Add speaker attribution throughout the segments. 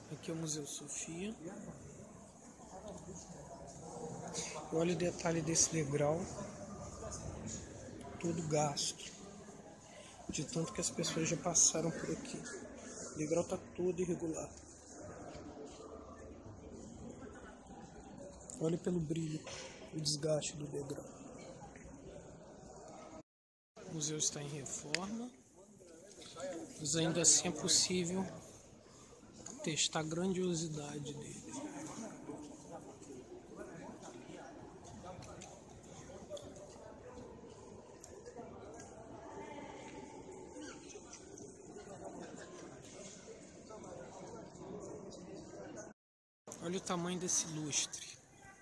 Speaker 1: Aqui é o Museu Sofia. Olha o detalhe desse degrau, todo gasto, de tanto que as pessoas já passaram por aqui. O degrau está todo irregular. Olha pelo brilho, o desgaste do degrau. O museu está em reforma, mas ainda assim é possível testar a grandiosidade dele. Olha o tamanho desse lustre.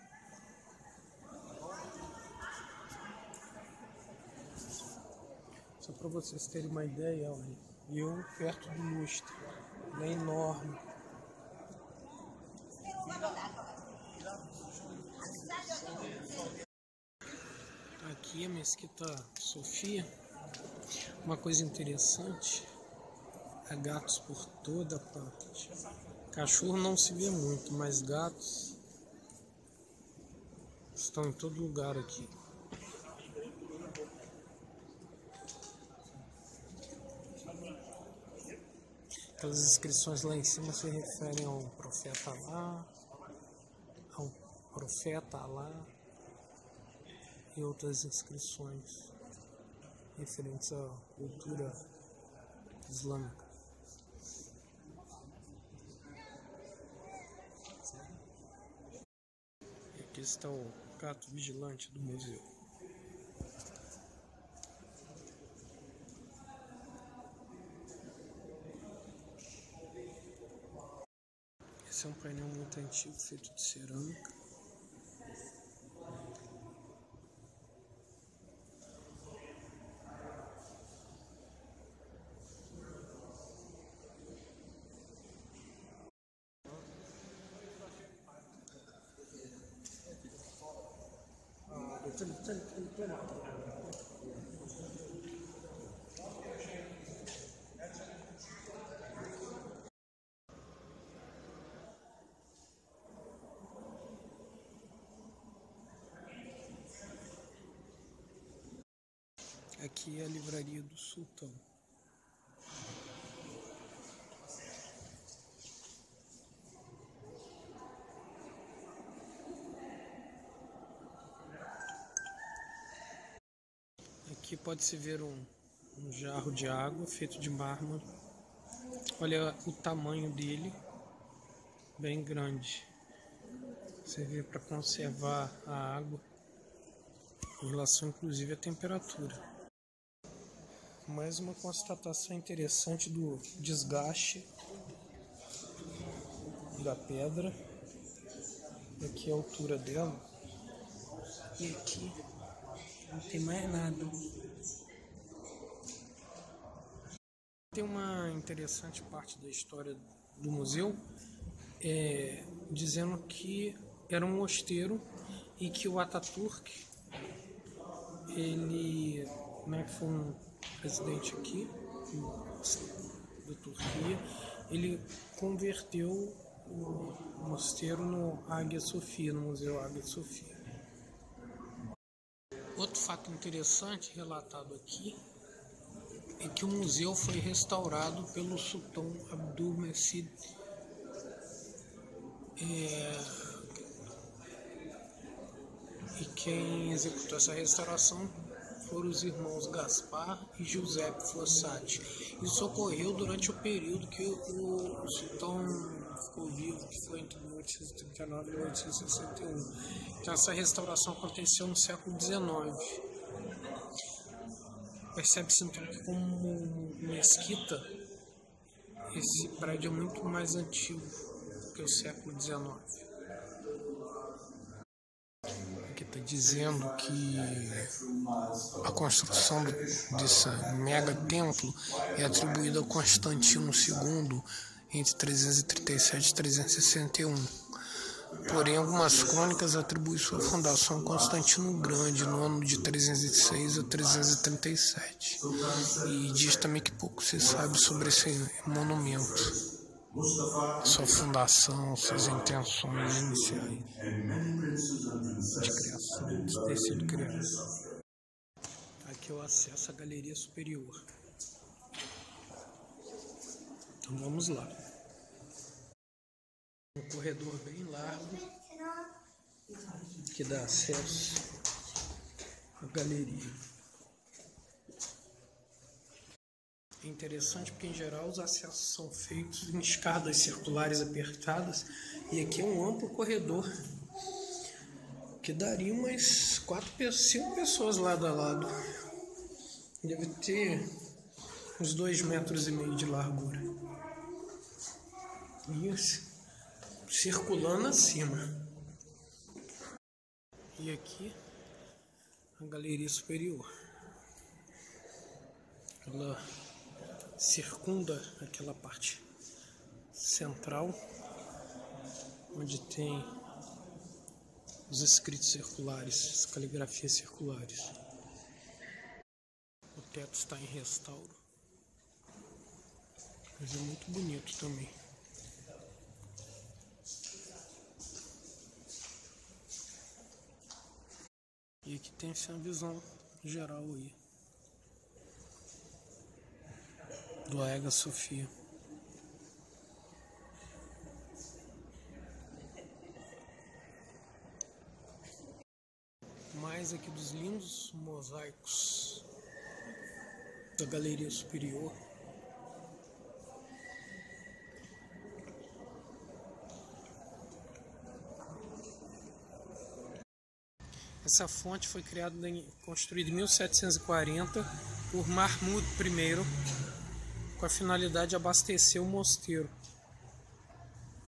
Speaker 1: Só para vocês terem uma ideia, olha, eu perto do lustre, ele é enorme. Aqui a Mesquita Sofia, uma coisa interessante, há gatos por toda parte. Cachorro não se vê muito, mas gatos estão em todo lugar aqui. Aquelas inscrições lá em cima se referem ao profeta Alá, e outras inscrições referentes à cultura islâmica. E aqui está o gato vigilante do museu. Esse é um painel muito antigo, feito de cerâmica. Aqui é a livraria do Sultão. Aqui pode-se ver um jarro de água feito de mármore. Olha o tamanho dele, bem grande. Servir para conservar a água, em relação inclusive à temperatura. Mais uma constatação interessante do desgaste da pedra. Aqui a altura dela. E aqui não tem mais nada. Tem uma interessante parte da história do museu, dizendo que era um mosteiro e que o Atatürk, ele, foi um presidente aqui da Turquia, ele converteu o mosteiro no Hagia Sophia, no Museu Hagia Sophia. Outro fato interessante relatado aqui é que o museu foi restaurado pelo Sultão Abdülmecid. E quem executou essa restauração foram os irmãos Gaspar e Giuseppe Fossati. Isso ocorreu durante o período que o sultão ficou vivo, que foi entre 1839 e 1861. Então essa restauração aconteceu no século XIX. Percebe-se então que, como mesquita, esse prédio é muito mais antigo que o século XIX. Aqui está dizendo que a construção desse mega templo é atribuída a Constantino II entre 337 e 361. Porém, algumas crônicas atribuem sua fundação a Constantino Grande no ano de 306 a 337. E diz também que pouco se sabe sobre esse monumento. sua fundação, suas intenções iniciais de criação, de ter sido criado. Aqui é o acesso à galeria superior. Então vamos lá. Um corredor bem largo que dá acesso à galeria. É interessante porque em geral os acessos são feitos em escadas circulares apertadas e aqui é um amplo corredor que daria umas 5 pessoas lado a lado. Deve ter uns 2,5 metros de largura. Isso. Circulando acima. E aqui a galeria superior. Ela circunda aquela parte central onde tem os escritos circulares, as caligrafias circulares. O teto está em restauro, mas é muito bonito também. E aqui tem essa visão geral aí do Hagia Sophia. Mais aqui dos lindos mosaicos da galeria superior. Essa fonte foi construída em 1740 por Mahmud I, com a finalidade de abastecer o mosteiro.